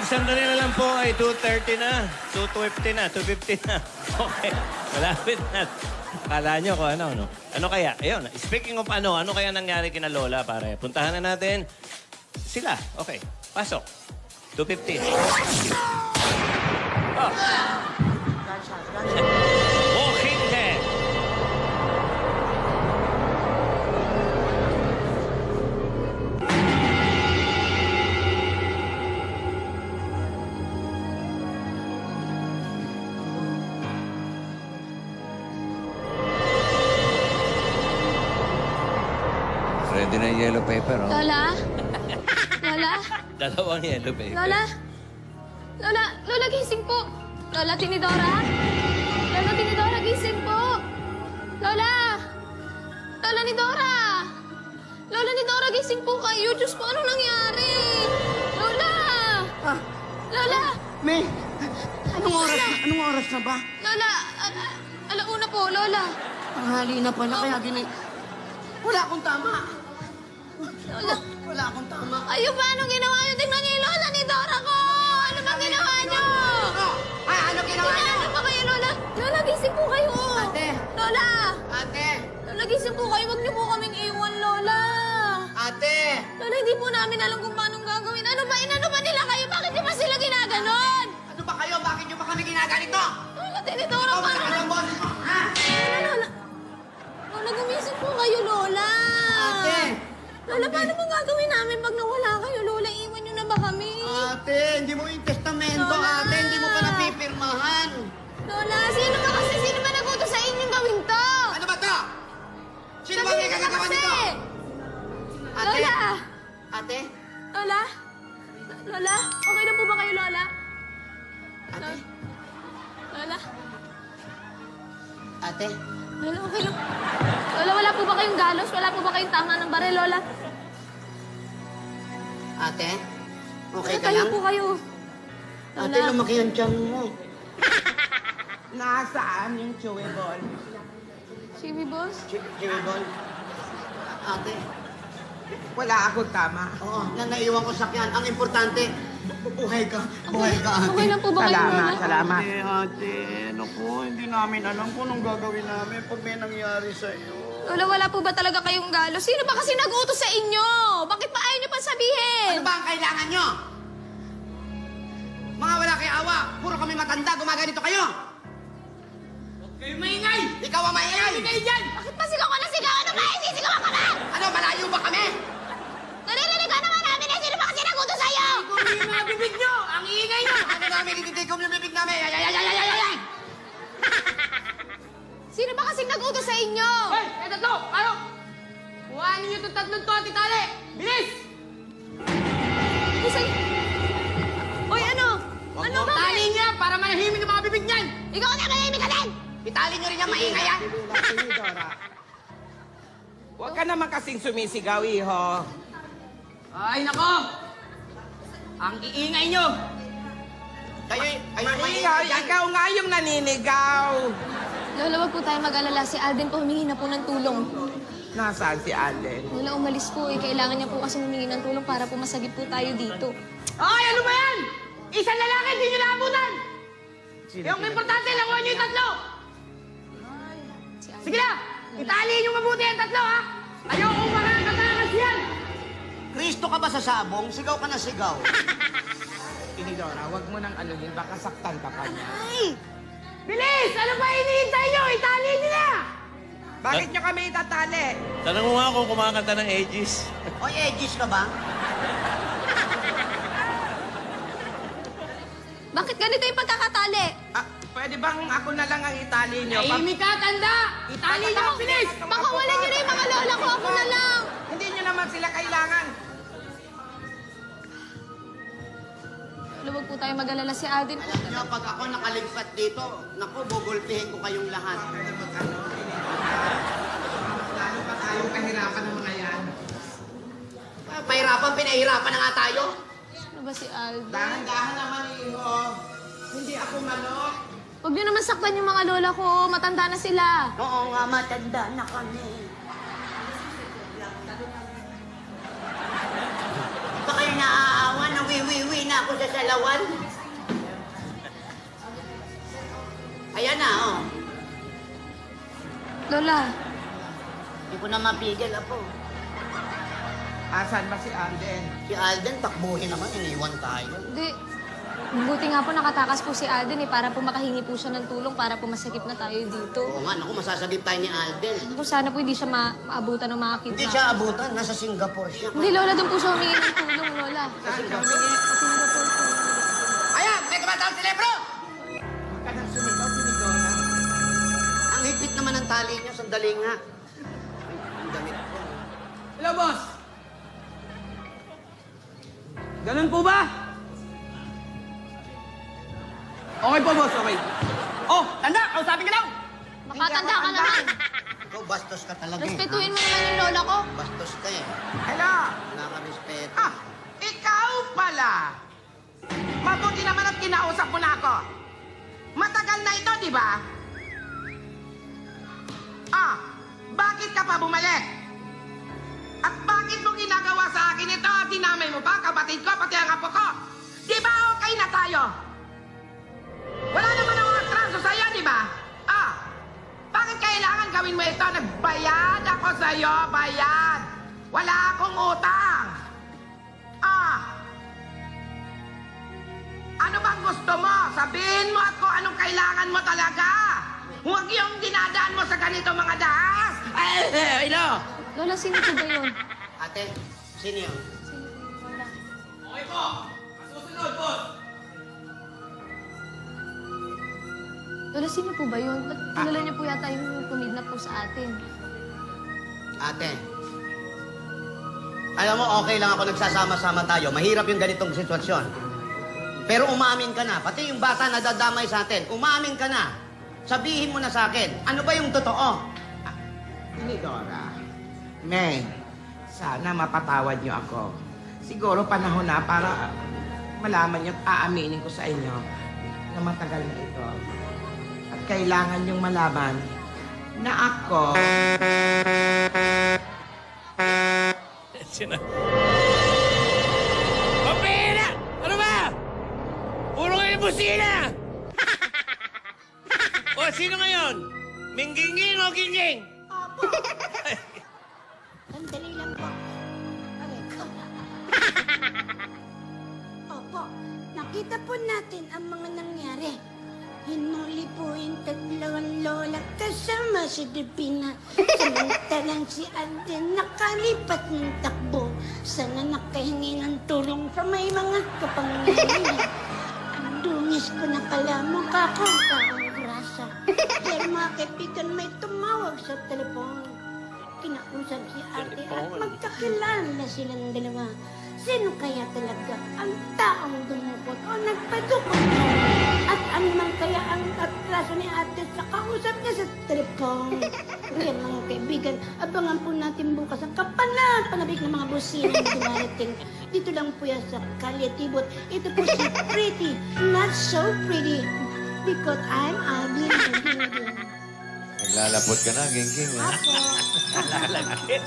sandali na lang po ay 2:30 na. 2:50 na, 2:50 na. Okay, malapit na. Kala nyo kung ano, no? Ano kaya? Ayun, speaking of ano kaya nangyari kina Lola, pare? Puntahan na natin sila. Okay, pasok. 2:50. Oh. Walking Dead. Ready na yung yellow paper, oh. Lola? Lola? Dalawang yellow paper. Lola? Lola? Lola, gising po. Lola Tinidora? Lola Tinidora, gising po. Lola? Lola ni Dora? Lola ni Dora, gising po kayo. Diyos ko, anong nangyari? Lola? Lola? May, anong oras na ba? Lola, alauna po, Lola. Tanghali na pala, kaya wala akong tama. Lola. Wala akong tama. Ayun ba? Anong ginawa niyo? Tingnan niyo yung Lola ni Dora ko! Ano bang ginawa niyo? Ano ginawa niyo? Ano ba kayo, Lola? Lola, gising po kayo! Ate! Lola! Ate! Lola, gising po kayo. Huwag niyo po kaming iwan, Lola. Ate! Lola, hindi po namin alam kung paano gagawin. Ano ba? Inano ba nila kayo? Bakit niyo ba sila ginaganon? Ano ba kayo? Bakit niyo ba kami ginaganito? Lola, Tinidora, Ikaw, paano masakit na? ang boses mo, ha? Lola, Lola, gumising po kayo, Lola. Ate! Lola, paano bang gagawin namin pag nawala kayo, Lola? Iwan niyo na ba kami? Ate, hindi mo yung testamento, Lola! ate. Hindi mo pa napipirmahan. Lola, sino ba nagutos sa inyong gawin to? Ano ba to? Sino ba may gagagawa nito? Ate? Lola! Ate? Lola? Lola? Okay na po ba kayo, Lola? Ate? Lola? Ate? Lola, okay lang. Lola, wala po ba kayong galos? Wala po ba kayong tama ng baril, Lola? Ate? Okay Lola, ka tayo lang? po kayo. Ate, Lola. lumaki ang tiyan mo. Nasaan yung chewable? Chibi, boss? Chewable. Ate? Wala akong tama. Oo, naiwan ko sakyan. Ang importante, buhay ka. Buhay ka, ate. Okay lang po ba kayo, Lola? Salamat. Ate, naku, hindi namin alam kung anong gagawin namin pag may nangyari sa'yo. Lola, wala po ba talaga kayong galos? Sino ba kasi nag-utos sa inyo? Bakit pa ayaw niyo pa sabihin? Ano ba ang kailangan nyo? Mga wala kay awa, puro kami matanda, gumaganito kayo. Huwag kayo maingay! Ikaw ang maingay! Maingay dyan! Bakit pa sigaw ka na sigaw? Ano ba? Sisigawan ka ba? Ano, malayo ba kami? Naririnig ka naman namin eh. Sino ba kasi nag-utos sa'yo? Kung yung mga bibig nyo, ang iingay nyo! Ano namin, ititigom yung bibig namin! Ay, ay, ay, ay, ay, ay, ay! Sino ba kasing nag-utos sa inyo? Hoy! Eh, tatlo! Kayo! Kuhaan ninyo itong tatlong to at itali! Bilis! Isay... Uy, ano? Ano ba? Tali niyo yan para manahimik ang mga bibig niyan! Ikaw na manahimik ka din! Itali nyo rin yung maingay, yan! Huwag ka naman kasing sumisigaw, iho. Ay, nako! Ang iingay nyo! Kayo maingay Ikaw, dyan! ikaw nga yung naninigaw. Lola, wag po tayo mag-alala. Si Alden po humingi na po ng tulong. Nasaan si Alden? Lola, umalis po eh. Kailangan niya po kasi humingi ng tulong para po masagip po tayo dito. Ay, ano ba yan? Isang lalaki, hindi nyo naabutan! Yung importante, languan nyo yung tatlo! Si Alden. Sige na! Itali nyo mabuti ang tatlo, ha? Ayokong makakatakas yan! Kristo ka ba sa sabong? Sigaw ka na sigaw. Tinidora, huwag mo nang aluhin. Baka saktan ka pa niya. Ay! Bilis! Ano ba hinihintay nyo? Itali nyo na! Bakit niyo kami itatali? Tanong mo nga kung kumakanta ng Aegis. Oy, Aegis ka ba? Bakit ganito yung pagkakatali? Pwede bang ako na lang ang itali niyo? Tahimik ka, tanda! Itali nyo, bilis! Pakawalan niyo na yung mga lola ko. Ako na lang. Hindi niyo naman sila kailangan. Lola, wag po tayo mag-alala. Si Alden po. Nyo, pag ako nakaligpat dito, naku, bubulpihin ko kayong lahat. Lalo pa tayong kahirapan ng mga yan. Pahirapan, pinahirapan na nga tayo. Ano ba si Alden? Dahan-dahan naman, iho. Hindi ako manok. Huwag niyo naman saktan yung mga lola ko. Matanda na sila. Oo nga, matanda na kami. Ba kayo naaawa na Nawiwiwi na ako sa salawan. Ayan na, oh. Lola, Hindi ko na mapigil, apo. Asan ba si Alden? Si Alden, takbuhin naman, iniwan tayo. di... Buti nga po nakatakas po si Alden para po makahingi po siya ng tulong para po masakip na tayo dito. Oo nga, naku, masasagip tayo ni Alden. Naku, sana po hindi siya maabutan ng mga Hindi kidnap. siya abutan, nasa Singapore siya. Hindi, Lola, doon po siya humingi ng tulong, Lola. Saan ka humingi? Sa Singapore po. Ayan, may kabatang silebro! Huwag ka nang sumigaw, Tinidora. Ang higpit naman ng tali niya, sandali nga. Ang damit ko. Hello, boss. Ganun po ba? Okay po, boss. Okay. Oh, tanda! Kausapin ka lang! Makatanda ka naman. Ikaw, bastos ka talaga eh. Respetuhin mo naman yung lola ko. Bastos ka eh. Hello? Wala ka respeto. Ah, ikaw pala. Mabuti naman at kinausap mo na ako. Matagal na ito, di ba? Ah, bakit ka pa bumalik? At bakit mo ginagawa sa akin ito? Dinamay mo pa, kapatid ko, pati ang apo ko. Di ba okay na tayo? Wala naman akong atraso sa'yo, di ba? Ah, bakit kailangan gawin mo ito? Nagbayad ako sa'yo, bayad. Wala akong utang. Ah, ano bang gusto mo? Sabihin mo at kung anong kailangan mo talaga. Huwag yung dinadaan mo sa ganito mga dahas. Ay, ilo. Lola, sino po ba yun? Ate, sino yun? Okay po. Susunod, boss. Lola, sino po ba yun? Ba't kilala niyo po yata yung kumidnap po sa atin? Ate, alam mo, okay lang ako nagsasama-sama tayo. Mahirap yung ganitong sitwasyon. Pero umamin ka na. Pati yung bata na dadamay sa atin. Umamin ka na. Sabihin mo na sa akin, ano ba yung totoo? Tinidora, May, sana mapatawad niyo ako. Siguro panahon na para malaman niyo at aaminin ko sa inyo na matagal na ito. At kailangan niyong malaman na ako... Pambira! Ano ba? Puro kayo busina! O, sino ngayon? Mingginging o ginging? Sandali lang po. Aray ko. Opo, nakita po natin ang mga nangyari. Hinuli po yung tatlong lola kasama si Divina. Samantalang si Alden nakalipat ng takbo. Sana nakahingi ng tulong sa may mga kapangyarihan. Ang dungis ko na pala mukha ko ang grasa. Pero mga kaibigan may tumawag sa telepon. Kinausap si ate at magkakilala na silang dalawa. Sino kaya talaga ang taong dumukot o nagpadukot na? At ano man kaya ang atraso ni ate sa kausap niya sa telepon? Kaya mga kaibigan, abangan po natin bukas ang kapanabik ng mga busina na dumarating. Dito lang po yan sa Kalye Tibot. Ito po si Pretty, not so pretty. Because I'm ugly. Naglalapot ka na, Gingging. Ha? Apo. Lalagkit.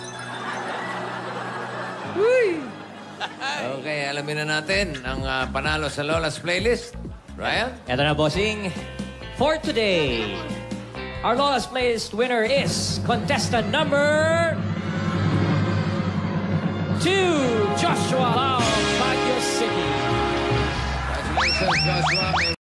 Okay, alamin na natin ang panalo sa Lola's Playlist. Ryan? Eto na, bossing. For today, our Lola's Playlist winner is contestant number 2, Joshua Lau, Baguio City. Congratulations, Joshua.